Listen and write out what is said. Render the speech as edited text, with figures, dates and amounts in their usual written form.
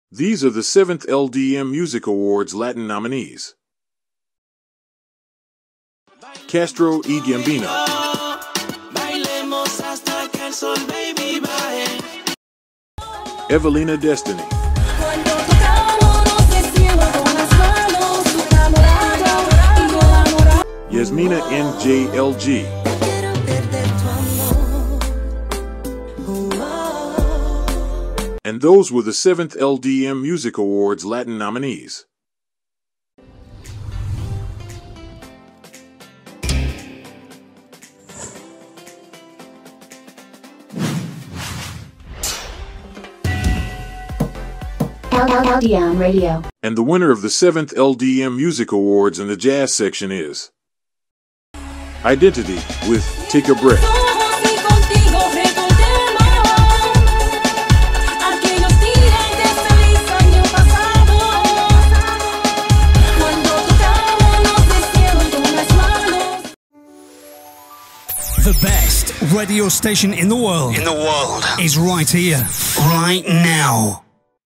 These are the 7th LDM Music Awards Latin nominees: Castro y Gambino, Bailemos hasta que el sol, baby, baje. Evalina Destiny, Yasmina Jlg, and those were the 7th LDM Music Awards Latin nominees. LDM Radio. And the winner of the 7th LDM Music Awards in the jazz section is Identity with Take a Breath. The best radio station in the world is right here, right now.